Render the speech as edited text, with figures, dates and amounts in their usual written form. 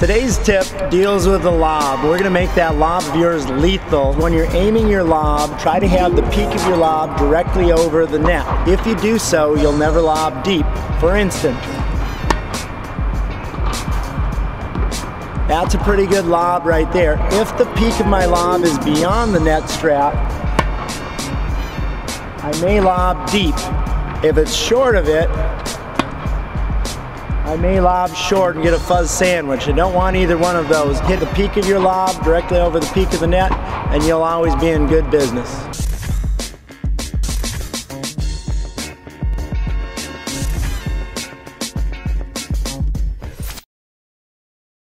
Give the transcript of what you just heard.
Today's tip deals with the lob. We're gonna make that lob of yours lethal. When you're aiming your lob, try to have the peak of your lob directly over the net. If you do so, you'll never lob deep. For instance, that's a pretty good lob right there. If the peak of my lob is beyond the net strap, I may lob deep. If it's short of it, I may lob short and get a fuzz sandwich. I don't want either one of those. Hit the peak of your lob directly over the peak of the net, and you'll always be in good business.